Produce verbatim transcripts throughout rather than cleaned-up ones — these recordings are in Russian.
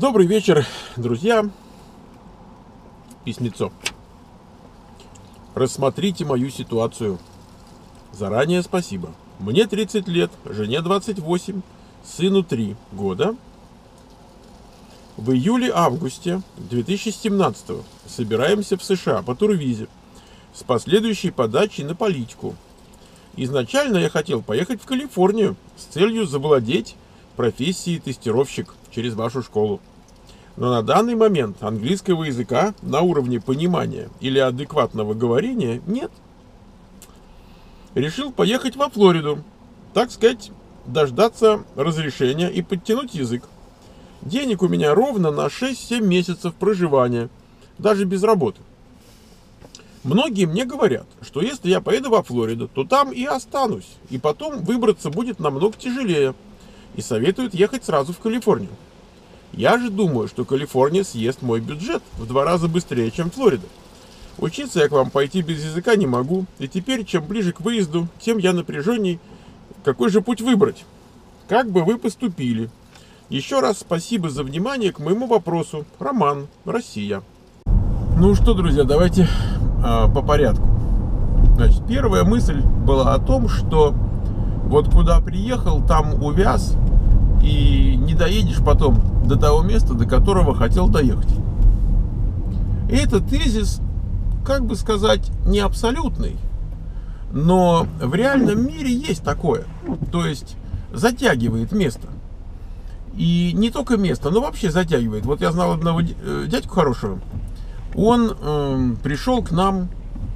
Добрый вечер, друзья. Письмецо. Рассмотрите мою ситуацию. Заранее спасибо. Мне тридцать лет, жене двадцать восемь, сыну три года. В июле-августе две тысячи семнадцатого собираемся в США по турвизе с последующей подачей на политику. Изначально я хотел поехать в Калифорнию с целью завладеть профессией тестировщик через вашу школу. Но на данный момент английского языка на уровне понимания или адекватного говорения нет. Решил поехать во Флориду, так сказать, дождаться разрешения и подтянуть язык. Денег у меня ровно на шесть-семь месяцев проживания, даже без работы. Многие мне говорят, что если я поеду во Флориду, то там и останусь, и потом выбраться будет намного тяжелее, и советуют ехать сразу в Калифорнию. Я же думаю, что Калифорния съест мой бюджет в два раза быстрее, чем Флорида. Учиться я к вам пойти без языка не могу, и теперь, чем ближе к выезду, тем я напряженней, какой же путь выбрать. Как бы вы поступили? Еще раз спасибо за внимание к моему вопросу. Роман, Россия. Ну что, друзья, давайте э, по порядку. Значит, первая мысль была о том, что вот куда приехал, там увяз, и не доедешь потом до того места, до которого хотел доехать. И этот тезис, как бы сказать, не абсолютный, но в реальном мире есть такое. То есть затягивает место. И не только место, но вообще затягивает. Вот я знал одного дядьку хорошего. Он э, пришел к нам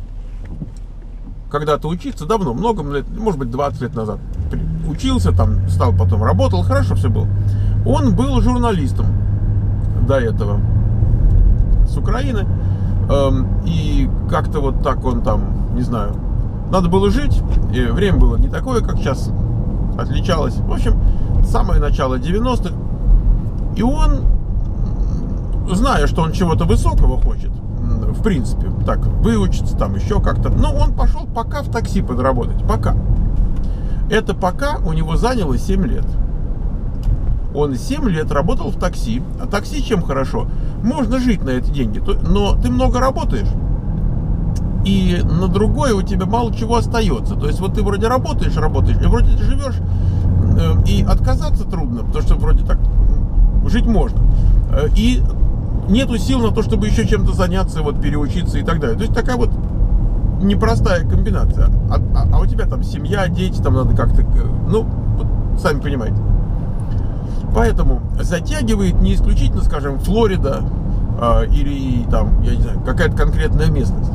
когда-то учиться давно, много лет, может быть, двадцать лет назад. Учился там, стал потом, работал, хорошо все было. Он был журналистом до этого с Украины. Э, и как-то вот так он там, не знаю, надо было жить. И время было не такое, как сейчас, отличалось. В общем, самое начало девяностых. И он, зная, что он чего-то высокого хочет, в принципе, так, выучиться там еще как-то, но он пошел пока в такси подработать, пока. Это пока у него заняло семь лет. Он семь лет работал в такси. А такси чем хорошо? Можно жить на эти деньги, но ты много работаешь, и на другое у тебя мало чего остается. То есть вот ты вроде работаешь, работаешь, и вроде ты живешь, и отказаться трудно, потому что вроде так жить можно. И нету сил на то, чтобы еще чем-то заняться, вот переучиться и так далее. То есть такая вот непростая комбинация. А, а, а у тебя там семья, дети, там надо как-то, ну, вот, сами понимаете. Поэтому затягивает не исключительно, скажем, Флорида а, или там, я не знаю, какая-то конкретная местность.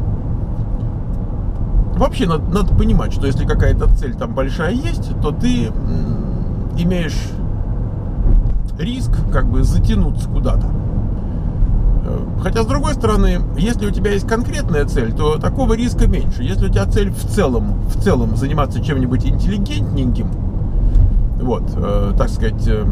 Вообще надо, надо понимать, что если какая-то цель там большая есть, то ты м, имеешь риск как бы затянуться куда-то. Хотя, с другой стороны, если у тебя есть конкретная цель, то такого риска меньше. Если у тебя цель в целом, в целом заниматься чем-нибудь интеллигентненьким, вот, э, так сказать, э,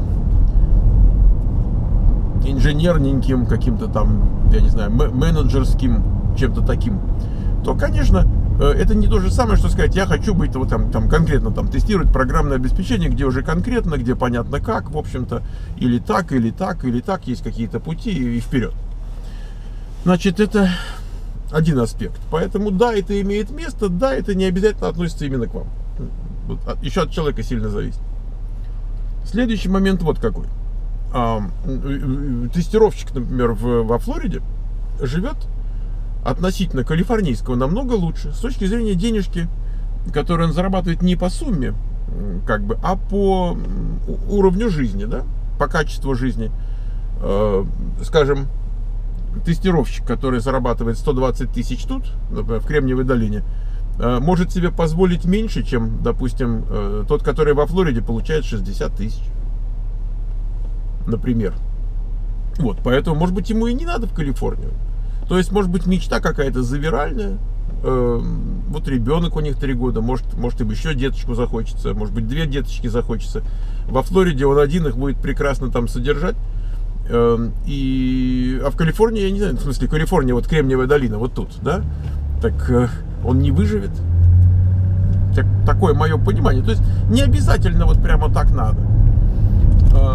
инженерненьким, каким-то там, я не знаю, менеджерским, чем-то таким, то, конечно, это не то же самое, что сказать, я хочу быть вот там, там конкретно там тестировать программное обеспечение, где уже конкретно, где понятно как, в общем-то, или так, или так, или так, есть какие-то пути и вперед. Значит, это один аспект. Поэтому да, это имеет место, да, это не обязательно относится именно к вам. Вот, еще от человека сильно зависит. Следующий момент вот какой. А, тестировщик, например, в, во Флориде живет относительно калифорнийского намного лучше с точки зрения денежки, которую он зарабатывает не по сумме, как бы, а по уровню жизни, да, по качеству жизни. Э, скажем, тестировщик, который зарабатывает сто двадцать тысяч тут, например, в Кремниевой долине, э, может себе позволить меньше, чем, допустим, э, тот, который во Флориде получает шестьдесят тысяч, например. Вот, поэтому, может быть, ему и не надо в Калифорнию. То есть, может быть, мечта какая-то завиральная. Э, вот ребенок у них три года, может, может им еще деточку захочется, может быть, две деточки захочется. Во Флориде он один их будет прекрасно там содержать. Э, и... А в Калифорнии, я не знаю, в смысле, Калифорния, вот Кремниевая долина, вот тут, да? Так э, он не выживет. Так, такое мое понимание. То есть, не обязательно вот прямо так надо. Э,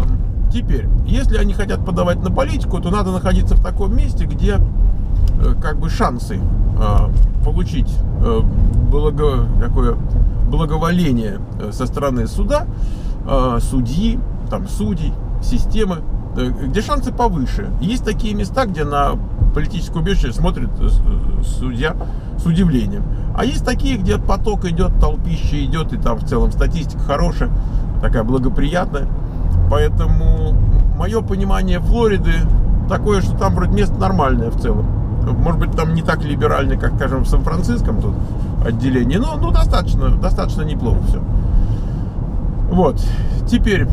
Теперь, если они хотят подавать на политику, то надо находиться в таком месте, где э, как бы шансы э, получить э, благо, такое благоволение со стороны суда, э, судьи, там, судей, системы, э, где шансы повыше. Есть такие места, где на политическое убежище смотрит судья с удивлением. А есть такие, где поток идет, толпище идет, и там в целом статистика хорошая, такая благоприятная. Поэтому мое понимание Флориды такое, что там вроде место нормальное в целом. Может быть, там не так либеральный, как, скажем, в Сан-Франциском тут отделение, но ну, достаточно, достаточно неплохо все. Вот. Теперь,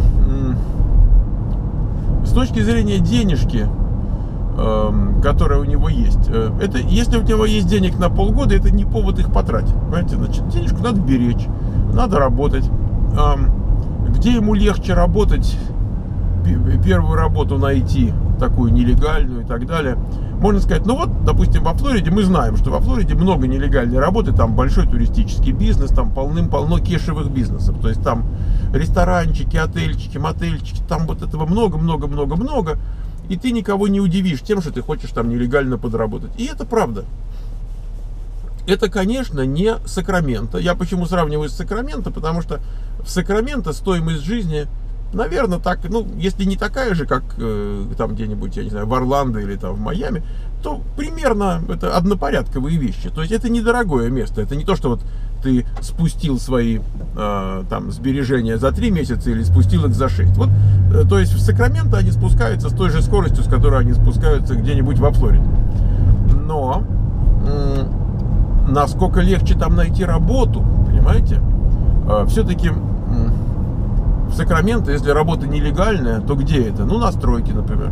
с точки зрения денежки, которая у него есть, это, если у тебя есть денег на полгода, это не повод их потратить. Понимаете? Значит, денежку надо беречь, надо работать. Где ему легче работать, первую работу найти, такую нелегальную и так далее. Можно сказать, ну вот, допустим, во Флориде мы знаем, что во Флориде много нелегальной работы, там большой туристический бизнес, там полным-полно кешевых бизнесов. То есть там ресторанчики, отельчики, мотельчики, там вот этого много-много-много-много. И ты никого не удивишь тем, что ты хочешь там нелегально подработать. И это правда. Это, конечно, не Сакраменто. Я почему сравниваю с Сакраменто? Потому что в Сакраменто стоимость жизни, наверное, так, ну, если не такая же, как э, там где-нибудь, я не знаю, в Орландо или там в Майами, то примерно это однопорядковые вещи. То есть это недорогое место. Это не то, что вот ты спустил свои э, там сбережения за три месяца или спустил их за шесть. Вот, э, то есть в Сакраменто они спускаются с той же скоростью, с которой они спускаются где-нибудь во Флориде. Но э, насколько легче там найти работу, понимаете? Э, все-таки э, в Сакраменто, если работа нелегальная, то где это? Ну, на стройке, например.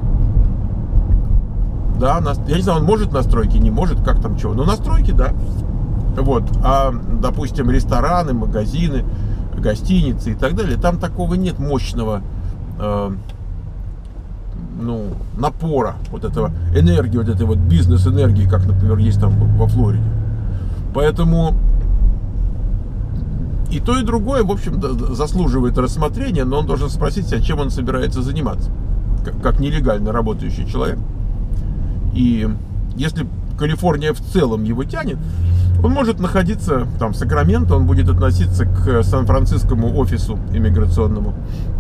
Да, на, я не знаю, он может на стройке, не может, как там чего. Но на стройке, да. Вот, а, допустим, рестораны, магазины, гостиницы и так далее, там такого нет мощного, э, ну, напора, вот этого энергии, вот этой вот бизнес-энергии, как, например, есть там во Флориде. Поэтому и то, и другое, в общем, заслуживает рассмотрения, но он должен спросить себя, чем он собирается заниматься, как, как нелегально работающий человек. И если Калифорния в целом его тянет, он может находиться там в Сакраменто, он будет относиться к Сан-Францискому офису иммиграционному.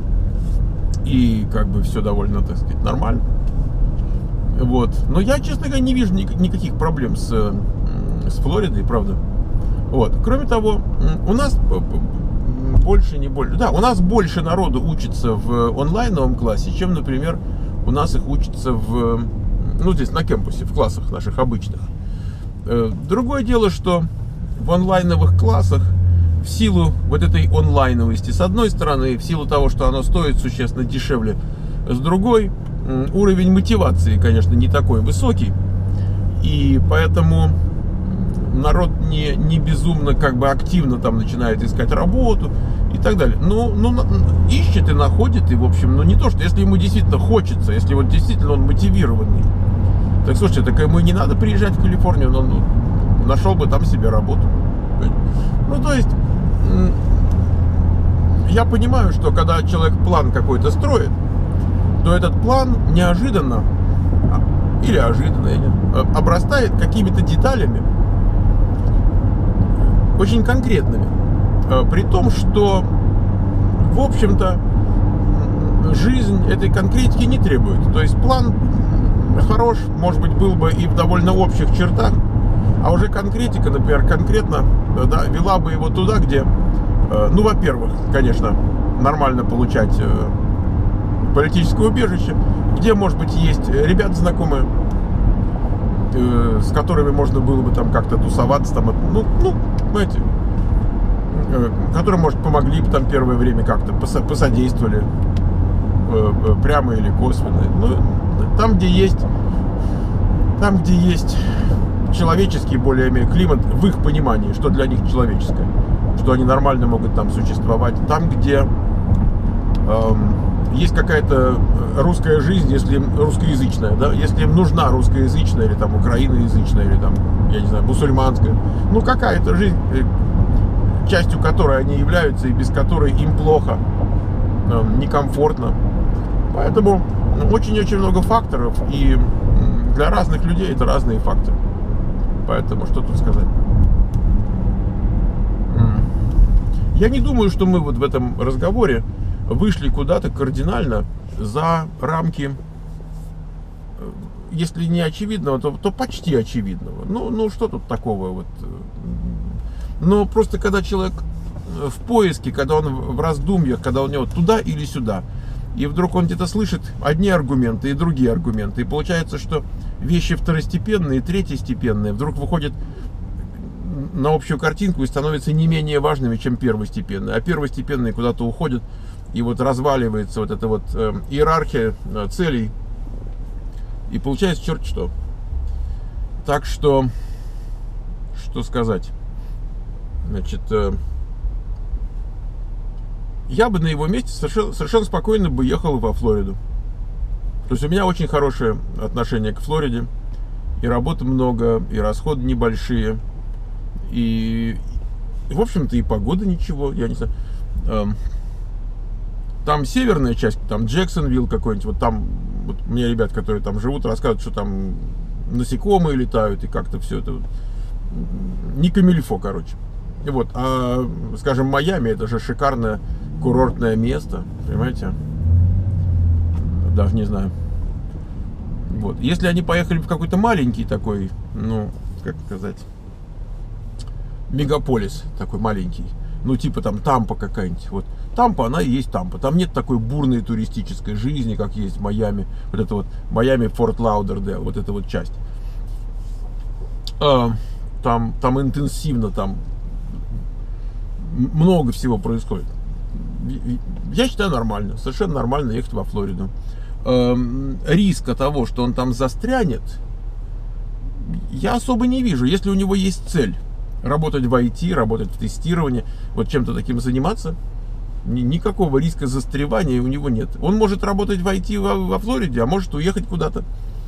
И как бы все довольно, так сказать, нормально. Вот. Но я, честно говоря, не вижу никаких проблем с, с Флоридой, правда. Вот. Кроме того, у нас больше, не больше, да, у нас больше народу учится в онлайновом классе, чем, например, у нас их учатся в, ну, здесь на кампусе, в классах наших обычных. Другое дело, что в онлайновых классах, в силу вот этой онлайновости, с одной стороны, в силу того, что оно стоит существенно дешевле, с другой, уровень мотивации, конечно, не такой высокий, и поэтому народ не, не безумно, как бы активно там начинает искать работу и так далее. Ну, ну, ищет и находит, и, в общем, ну, не то, что если ему действительно хочется, если вот действительно он мотивированный, так, слушайте, так ему не надо приезжать в Калифорнию, но он нашел бы там себе работу. Ну, то есть, я понимаю, что когда человек план какой-то строит, то этот план неожиданно, или ожиданно, обрастает какими-то деталями, очень конкретными. При том, что, в общем-то, жизнь этой конкретики не требует. То есть, план хорош, может быть, был бы и в довольно общих чертах, а уже конкретика, например, конкретно, да, вела бы его туда, где, э, ну, во-первых, конечно, нормально получать э, политическое убежище, где, может быть, есть ребята знакомые, э, с которыми можно было бы там как-то тусоваться, там, ну, ну, знаете, э, которые, может, помогли бы там первое время как-то, посодействовали, э, э, прямо или косвенно. Ну, там, где есть, там, где есть человеческий более-менее климат в их понимании, что для них человеческое, что они нормально могут там существовать, там, где эм, есть какая-то русская жизнь, если им русскоязычная, да, если им нужна русскоязычная или там украиноязычная или там, я не знаю, мусульманская, ну какая-то жизнь, частью которой они являются и без которой им плохо, эм, некомфортно. Поэтому очень-очень много факторов, и для разных людей это разные факторы. Поэтому что тут сказать? Я не думаю, что мы вот в этом разговоре вышли куда-то кардинально за рамки, если не очевидного, то, то почти очевидного. Ну, ну, что тут такого вот? Но просто когда человек в поиске, когда он в раздумьях, когда у него туда или сюда, и вдруг он где-то слышит одни аргументы и другие аргументы, и получается, что вещи второстепенные, третьестепенные вдруг выходят на общую картинку и становятся не менее важными, чем первостепенные, а первостепенные куда-то уходят, и вот разваливается вот эта вот э, иерархия э, целей, и получается черт что. Так что, что сказать, значит, э, я бы на его месте совершенно, совершенно спокойно бы ехал во Флориду. То есть у меня очень хорошее отношение к Флориде, и работы много, и расходы небольшие, и, и в общем-то, и погода ничего, я не знаю. Там северная часть, там Джексонвилл какой-нибудь, вот там, вот у меня ребят, которые там живут, рассказывают, что там насекомые летают, и как-то все это не камильфо, короче. И вот, а, скажем, Майами, это же шикарное курортное место, понимаете? Даже не знаю. Вот, если они поехали в какой-то маленький такой, ну, как сказать, мегаполис такой маленький, ну типа там Тампа какая-нибудь, вот Тампа, она и есть Тампа, там нет такой бурной туристической жизни, как есть в Майами, вот это вот Майами, Форт Лаудердейл, вот эта вот часть, а, там, там интенсивно, там много всего происходит. Я считаю нормально, совершенно нормально ехать во Флориду. А, риска того, что он там застрянет, я особо не вижу, если у него есть цель работать в ай ти, работать в тестировании, вот чем-то таким заниматься, никакого риска застревания у него нет. Он может работать в ай ти во, во Флориде, а может уехать куда-то.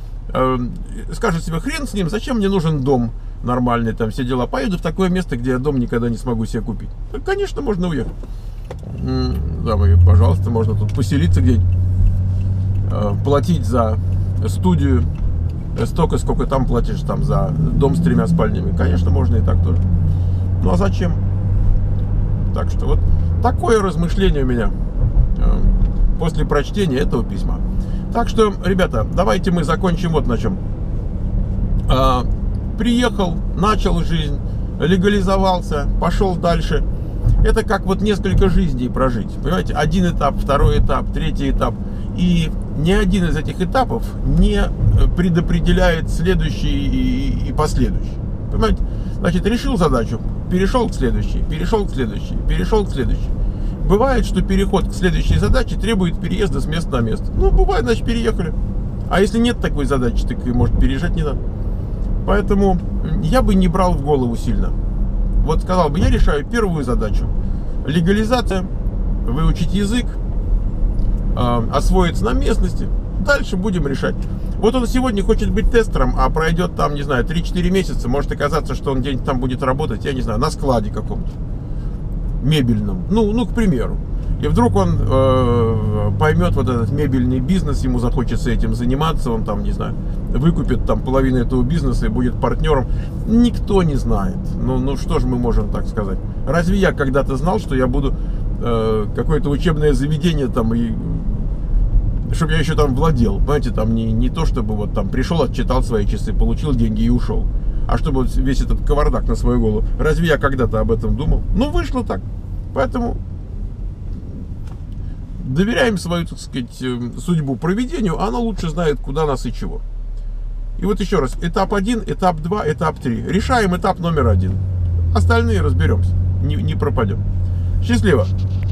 Скажет себе, хрен с ним, зачем мне нужен дом нормальный, там все дела, поеду в такое место, где я дом никогда не смогу себе купить. Конечно, можно уехать. Да, пожалуйста, можно тут поселиться где-нибудь, платить за студию столько, сколько там платишь там за дом с тремя спальнями. Конечно, можно и так тоже. Ну а зачем? Так что вот такое размышление у меня после прочтения этого письма. Так что, ребята, давайте мы закончим вот на чем. А, приехал, начал жизнь, легализовался, пошел дальше. Это как вот несколько жизней прожить. Понимаете, один этап, второй этап, третий этап. И ни один из этих этапов не предопределяет следующий и, и последующий. Понимаете? Значит, решил задачу, перешел к следующей, перешел к следующей, перешел к следующей. Бывает, что переход к следующей задаче требует переезда с места на место. Ну, бывает, значит, переехали. А если нет такой задачи, так и, может, переезжать не надо. Поэтому я бы не брал в голову сильно. Вот сказал бы, я решаю первую задачу. Легализация, выучить язык, освоиться на местности, дальше будем решать. Вот он сегодня хочет быть тестером, а пройдет там, не знаю, три-четыре месяца, может оказаться, что он где-нибудь там будет работать, я не знаю, на складе каком-то мебельном, ну, ну, к примеру. И вдруг он э, поймет вот этот мебельный бизнес, ему захочется этим заниматься, он там, не знаю, выкупит там половину этого бизнеса и будет партнером. Никто не знает. Ну, ну что же мы можем так сказать? Разве я когда-то знал, что я буду э, какое-то учебное заведение там и чтобы я еще там владел, понимаете, там не, не то, чтобы вот там пришел, отчитал свои часы, получил деньги и ушел, а чтобы вот весь этот кавардак на свою голову. Разве я когда-то об этом думал? Ну, вышло так. Поэтому доверяем свою, так сказать, судьбу провидению, а оно лучше знает, куда нас и чего. И вот еще раз, этап один, этап два, этап три. Решаем этап номер один. Остальные разберемся, не, не пропадем. Счастливо!